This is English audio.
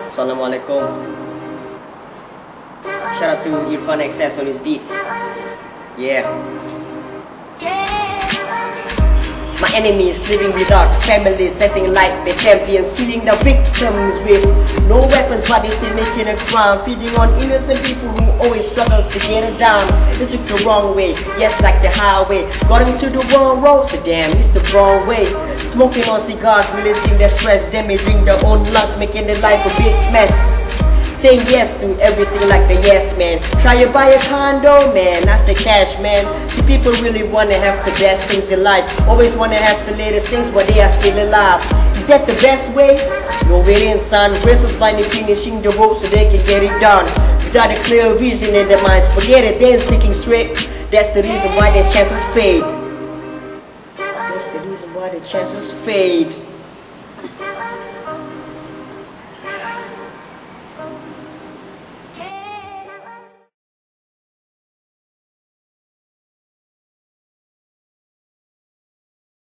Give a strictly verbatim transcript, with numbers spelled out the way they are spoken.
Assalamualaikum. Shout out to Irfan X S on his beat. Yeah. My enemies living without family, setting like the champions, killing the victims with no weapons, but they still making a crime, feeding on innocent people who always struggle to get it down. They took the wrong way, yes, like the highway, got into the wrong road, so damn, it's the wrong way. Smoking on cigars, releasing their stress, damaging their own lungs, making their life a big mess. Saying yes to everything like the yes man. Try to buy a condo, man, that's the cash man. See, people really wanna have the best things in life, always wanna have the latest things, but they are still alive. Is that the best way? No, it ain't, son. Grace was blindly finishing the road so they can get it done. Without a clear vision in their minds, forget it, they're thinking straight. That's the reason why their chances fade. That's the reason why their chances fade.